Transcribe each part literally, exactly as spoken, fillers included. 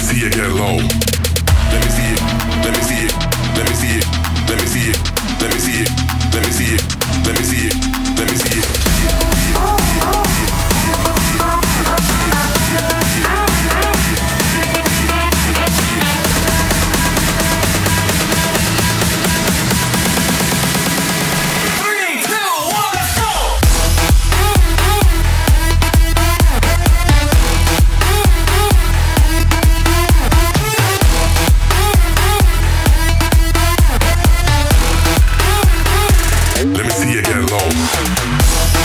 see it get low. Let me see it. Let me see it. Let me see it. Let me see it. Let me see it. Let me see it. Let me see it. Let me see it. Let me see it get low.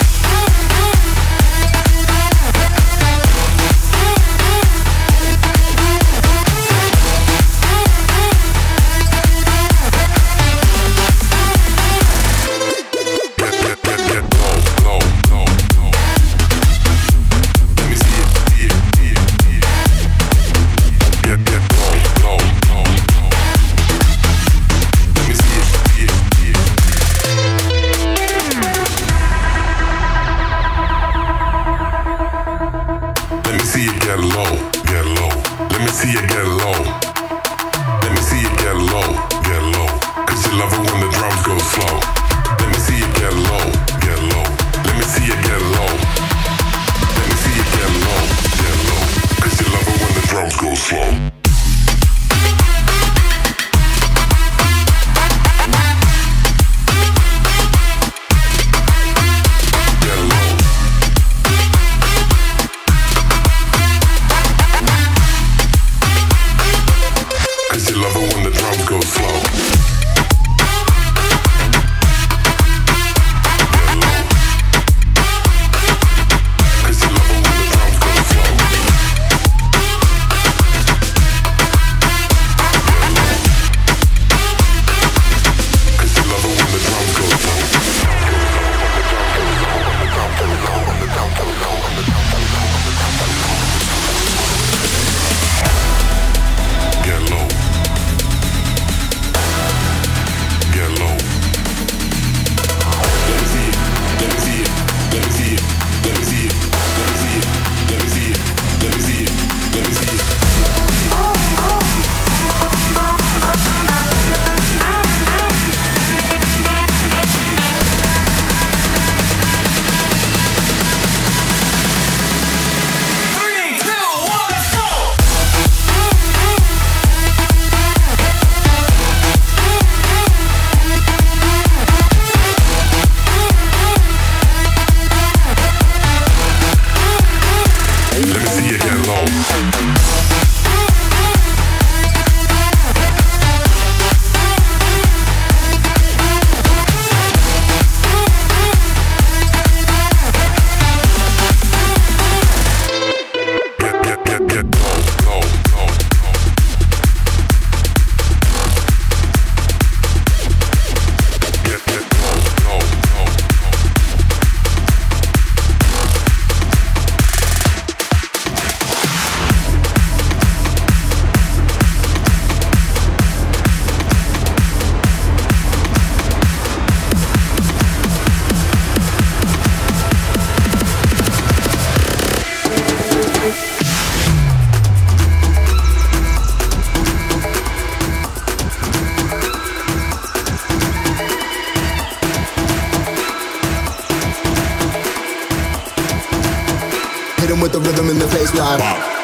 Hit him with the rhythm in the baseline.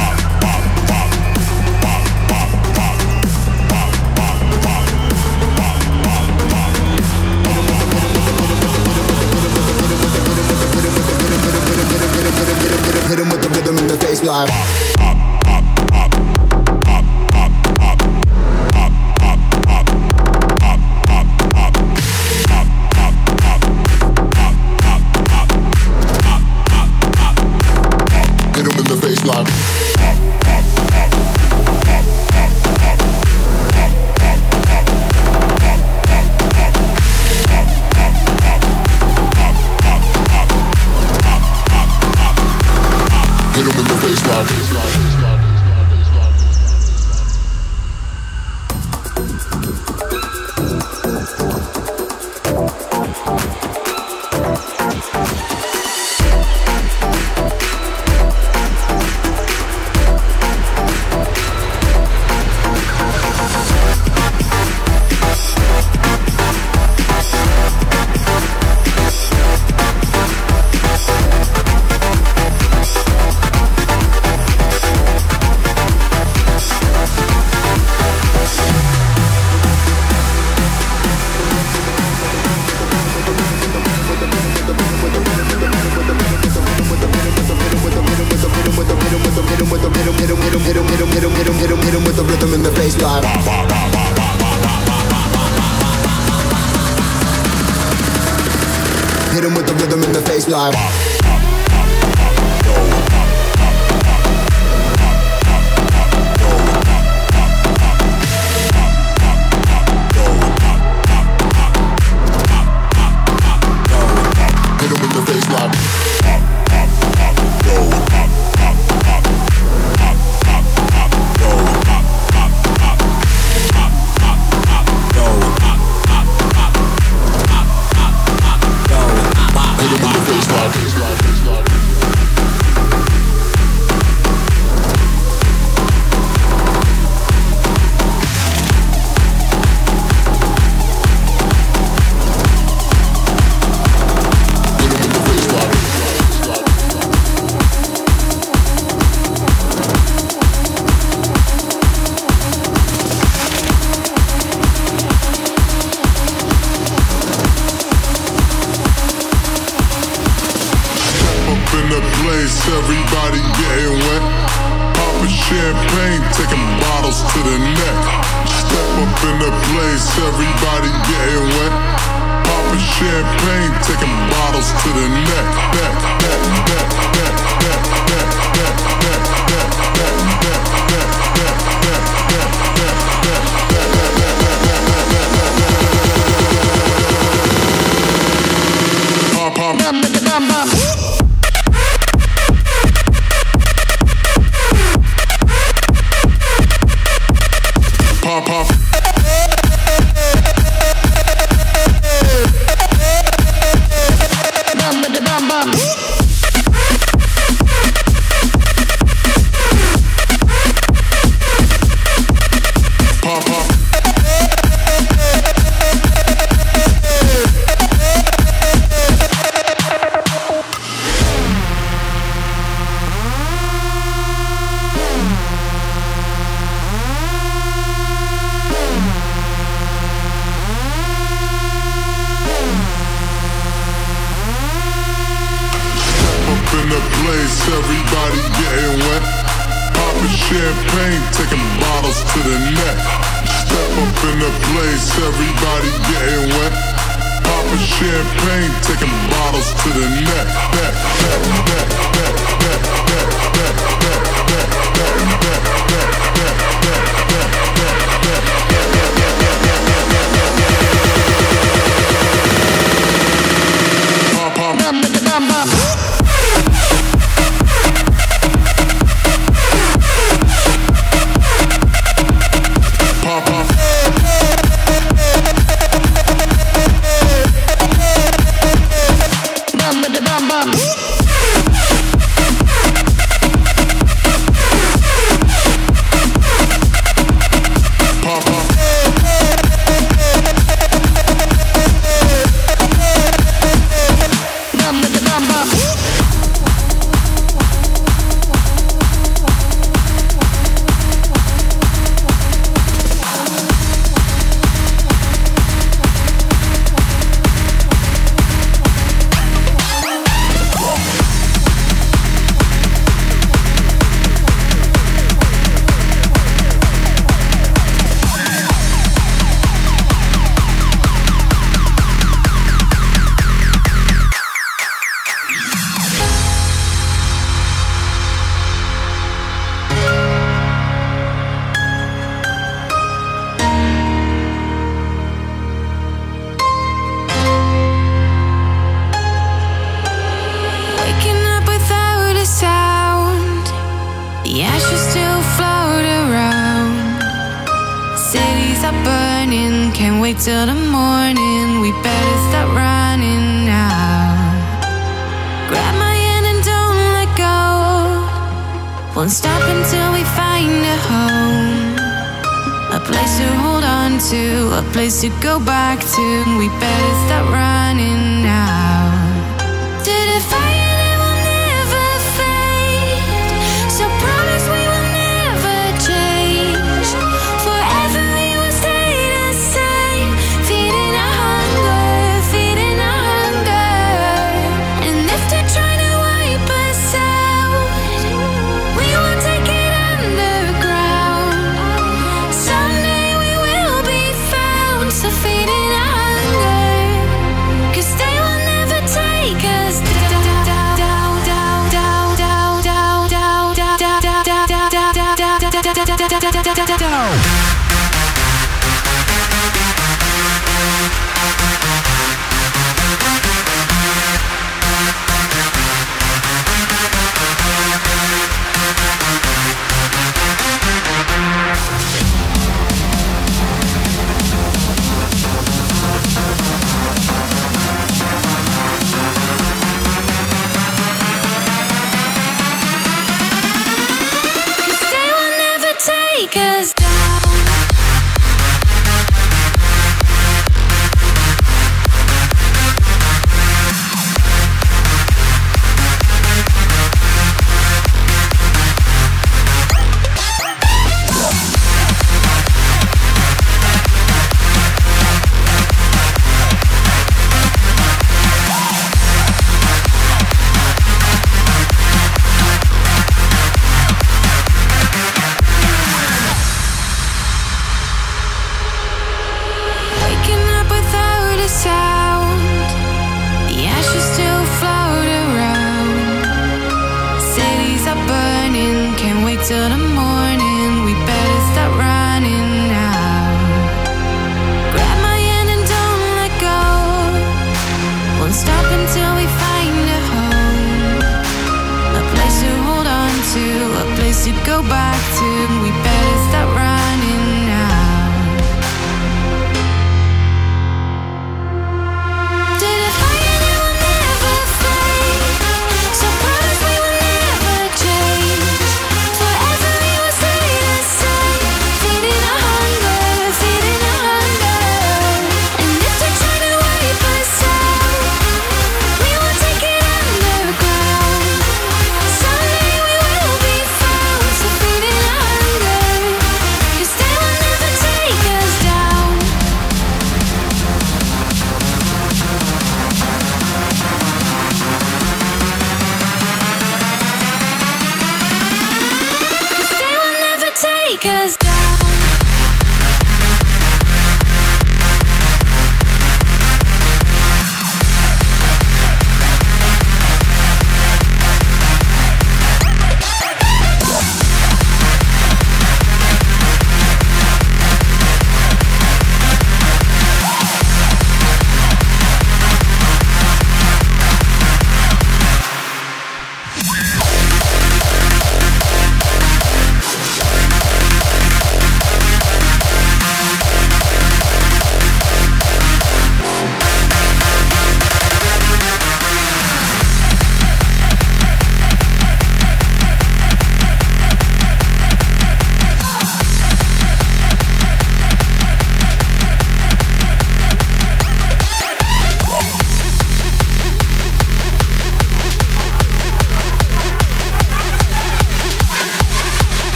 Hit him with the rhythm in the baseline. Hit him with the rhythm in the face like hit him with the face like everybody getting wet. Popping champagne, taking bottles to the neck. Step up in the place, everybody getting wet. Popping champagne, taking bottles to the neck. Neck, neck, neck, neck, neck, neck, neck, neck, neck, neck, neck, neck, neck, neck, pop, pop, pop, pop. Pop, pop. Bum, bum, bum, bum. Pop, pop. In the place, everybody getting wet. Popping champagne, taking bottles to the neck. Step up in the place, everybody getting wet. Popping champagne, taking bottles to the neck. Neck, neck, neck, neck, neck, neck, neck, neck, neck, neck, neck, neck, neck, neck, pop, pop, bum, bum, bum. Pop, pop. Bum, bum, bum. Pop, pop. Bum, bum, bum. The ashes still float around. Cities are burning, can't wait till the morning. We better start running now. Grab my hand and don't let go. Won't stop until we find a home, a place to hold on to, a place to go back to. We better start running now. To the fire that will never fade, so promise we will never change. Forever we will stay the same, feeding our hunger, feeding our hunger. And if they're trying to wipe us out, we will take it underground. Someday we will be found, so feeding our hunger, 'cause they Till the morning, we better start running now. Grab my hand and don't let go. Won't stop until we find a home, a place to hold on to, a place to go back to. We better start running now. Did a fire that will never fade, so promise we will never change. Someday we will be found, so feeding our hunger.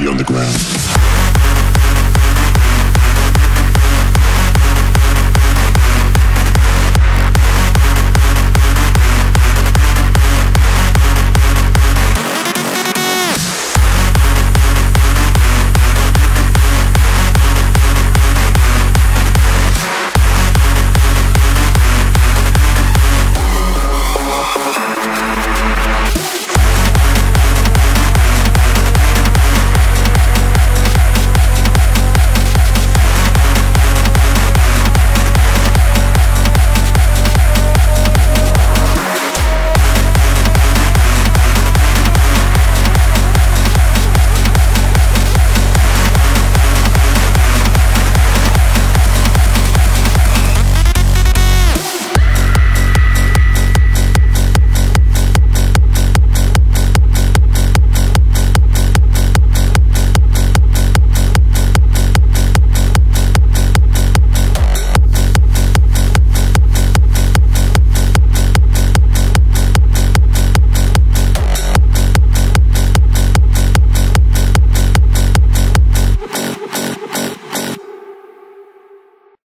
the underground.